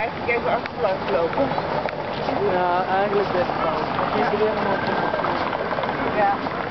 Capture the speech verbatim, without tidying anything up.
eigenlijk even achterlangs lopen? Ja, eigenlijk best wel. Ja. Ja.